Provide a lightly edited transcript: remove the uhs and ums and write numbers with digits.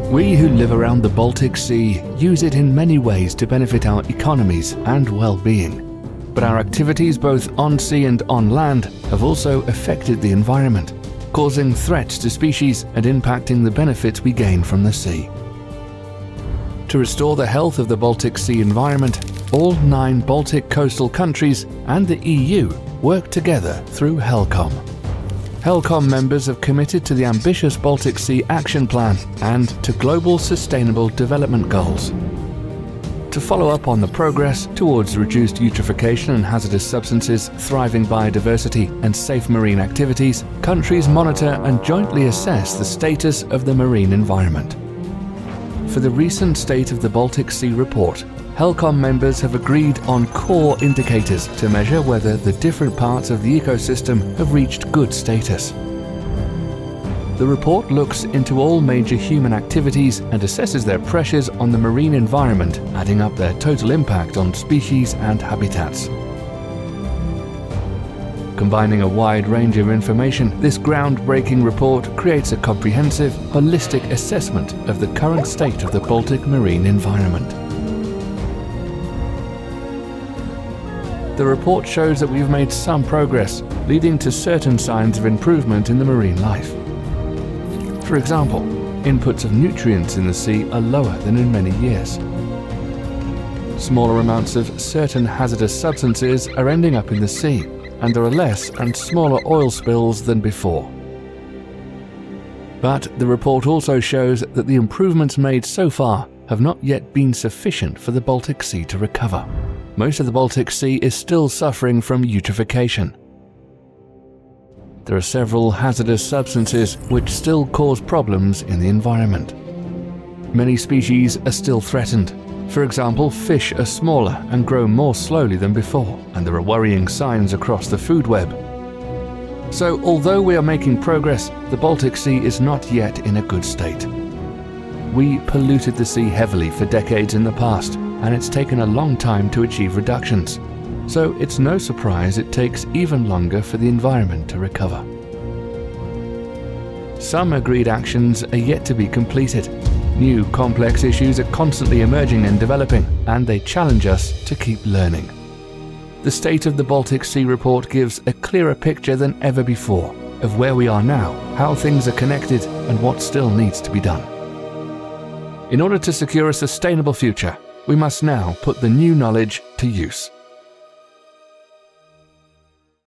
We who live around the Baltic Sea use it in many ways to benefit our economies and well-being. But our activities both on sea and on land have also affected the environment, causing threats to species and impacting the benefits we gain from the sea. To restore the health of the Baltic Sea environment, all 9 Baltic coastal countries and the EU work together through HELCOM. HELCOM members have committed to the ambitious Baltic Sea Action Plan and to global sustainable development goals. To follow up on the progress towards reduced eutrophication and hazardous substances, thriving biodiversity and safe marine activities, countries monitor and jointly assess the status of the marine environment. For the recent State of the Baltic Sea report, HELCOM members have agreed on core indicators to measure whether the different parts of the ecosystem have reached good status. The report looks into all major human activities and assesses their pressures on the marine environment, adding up their total impact on species and habitats. Combining a wide range of information, this groundbreaking report creates a comprehensive, holistic assessment of the current state of the Baltic marine environment. The report shows that we've made some progress, leading to certain signs of improvement in the marine life. For example, inputs of nutrients in the sea are lower than in many years. Smaller amounts of certain hazardous substances are ending up in the sea, and there are less and smaller oil spills than before. But the report also shows that the improvements made so far have not yet been sufficient for the Baltic Sea to recover. Most of the Baltic Sea is still suffering from eutrophication. There are several hazardous substances which still cause problems in the environment. Many species are still threatened. For example, fish are smaller and grow more slowly than before, and there are worrying signs across the food web. So, although we are making progress, the Baltic Sea is not yet in a good state. We polluted the sea heavily for decades in the past, and it's taken a long time to achieve reductions. So it's no surprise it takes even longer for the environment to recover. Some agreed actions are yet to be completed. New complex issues are constantly emerging and developing, and they challenge us to keep learning. The State of the Baltic Sea report gives a clearer picture than ever before of where we are now, how things are connected, and what still needs to be done. In order to secure a sustainable future, we must now put the new knowledge to use.